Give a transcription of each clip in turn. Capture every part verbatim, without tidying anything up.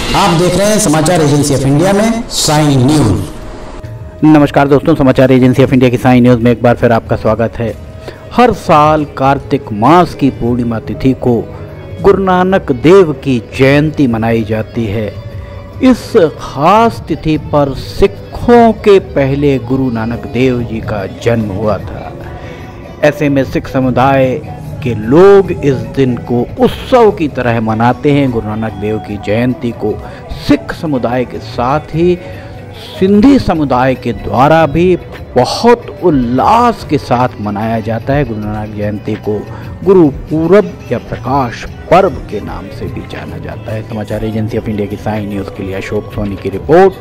आप देख रहे हैं समाचार एजेंसी ऑफ इंडिया में साइन न्यूज। नमस्कार दोस्तों, समाचार एजेंसी ऑफ इंडिया की साइन न्यूज में एक बार फिर आपका स्वागत है। हर साल कार्तिक मास की पूर्णिमा तिथि को गुरु नानक देव की जयंती मनाई जाती है। इस खास तिथि पर सिखों के पहले गुरु नानक देव जी का जन्म हुआ था। ऐसे में सिख समुदाय के लोग इस दिन को उत्सव की तरह मनाते हैं। गुरु नानक देव की जयंती को सिख समुदाय के साथ ही सिंधी समुदाय के द्वारा भी बहुत उल्लास के साथ मनाया जाता है। गुरु नानक जयंती को गुरु पूरब या प्रकाश पर्व के नाम से भी जाना जाता है। समाचार एजेंसी ऑफ इंडिया की साइन न्यूज़ के लिए अशोक सोनी की रिपोर्ट।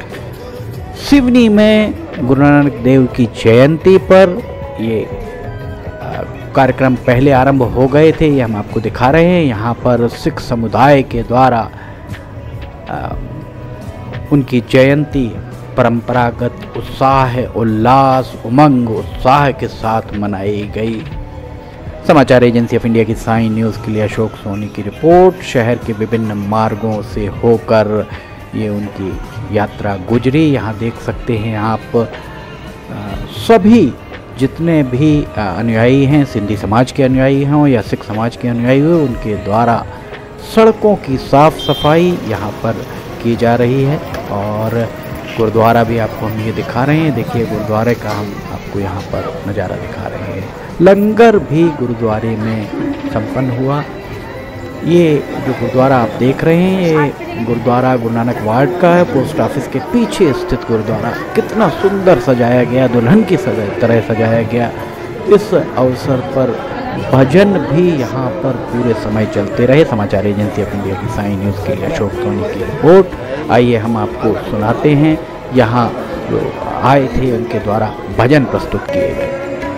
सिवनी में गुरु नानक देव की जयंती पर ये कार्यक्रम पहले आरंभ हो गए थे, ये हम आपको दिखा रहे हैं। यहाँ पर सिख समुदाय के द्वारा आ, उनकी जयंती परंपरागत उत्साह, उल्लास, उमंग, उत्साह के साथ मनाई गई। समाचार एजेंसी ऑफ इंडिया की साइन न्यूज़ के लिए अशोक सोनी की रिपोर्ट। शहर के विभिन्न मार्गों से होकर ये उनकी यात्रा गुजरी। यहाँ देख सकते हैं आप आ, सभी जितने भी अनुयायी हैं, सिंधी समाज के अनुयायी हों या सिख समाज के अनुयायी हो, उनके द्वारा सड़कों की साफ सफाई यहाँ पर की जा रही है। और गुरुद्वारा भी आपको हम ये दिखा रहे हैं। देखिए गुरुद्वारे का हम आपको यहाँ पर नज़ारा दिखा रहे हैं। लंगर भी गुरुद्वारे में संपन्न हुआ। ये जो गुरुद्वारा आप देख रहे हैं, ये गुरुद्वारा गुरु नानक वार्ड का है। पोस्ट ऑफिस के पीछे स्थित गुरुद्वारा कितना सुंदर सजाया गया, दुल्हन की सजा तरह सजाया गया। इस अवसर पर भजन भी यहाँ पर पूरे समय चलते रहे। समाचार एजेंसी ऑफ इंडिया की साइन न्यूज़ के लिए अशोक सोनी की रिपोर्ट। आइए हम आपको सुनाते हैं। यहाँ जो आए थे उनके द्वारा भजन प्रस्तुत किए गए।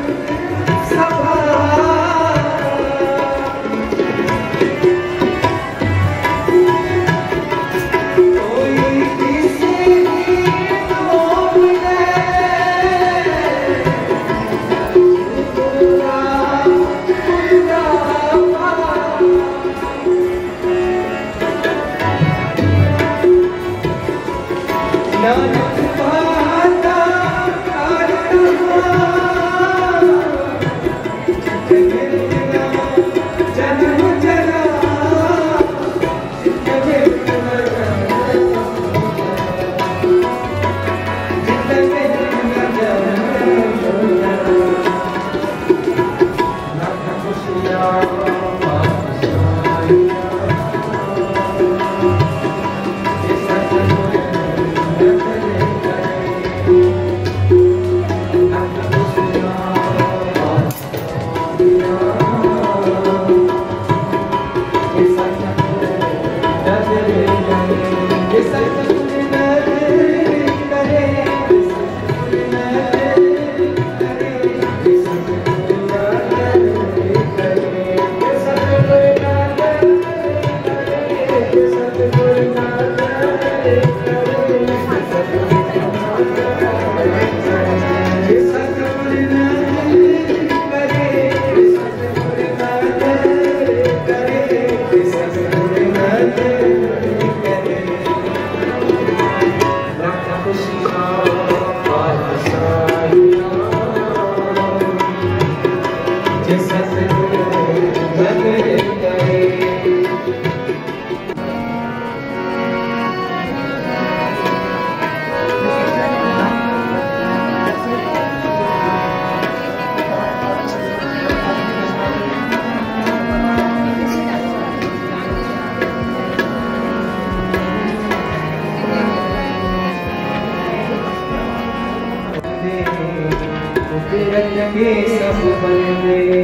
के सब बंदे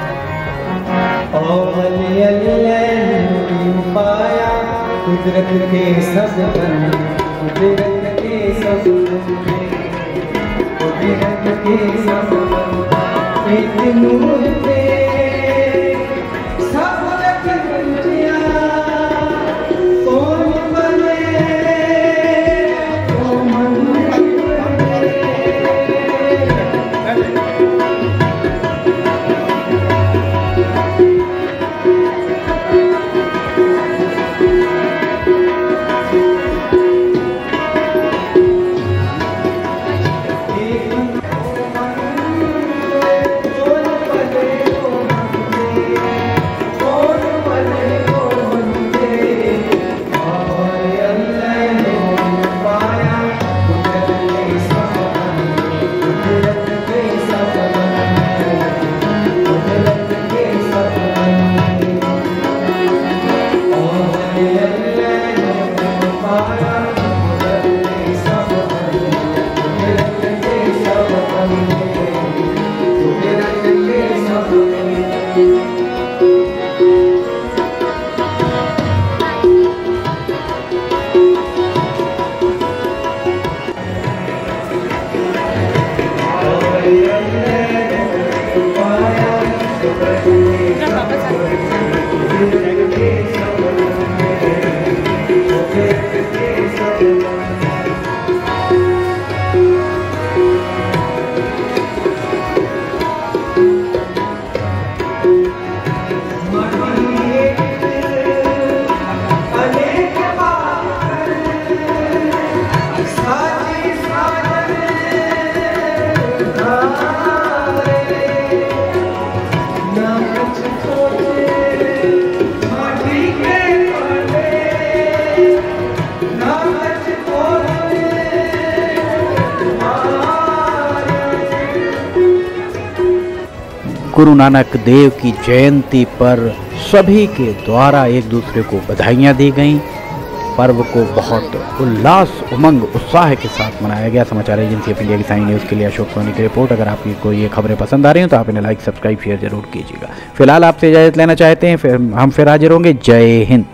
और पाया कुदरत के सब बंदे, कुदरत के सब बंदे, कुदरत के सब बंदे एक नूर पे सब रख दिया। कौन बने कौन बने गुरु नानक देव की जयंती पर सभी के द्वारा एक दूसरे को बधाइयाँ दी गईं। पर्व को बहुत उल्लास, उमंग, उत्साह के साथ मनाया गया। समाचार एजेंसी ऑफ इंडिया की साइन न्यूज़ के लिए अशोक सोनी की रिपोर्ट। अगर आपको ये खबरें पसंद आ रही हैं तो आप इन्हें लाइक, सब्सक्राइब, शेयर जरूर कीजिएगा। फिलहाल आपसे इजाज़त लेना चाहते हैं, फिर हम फिर हाजिर होंगे। जय हिंद।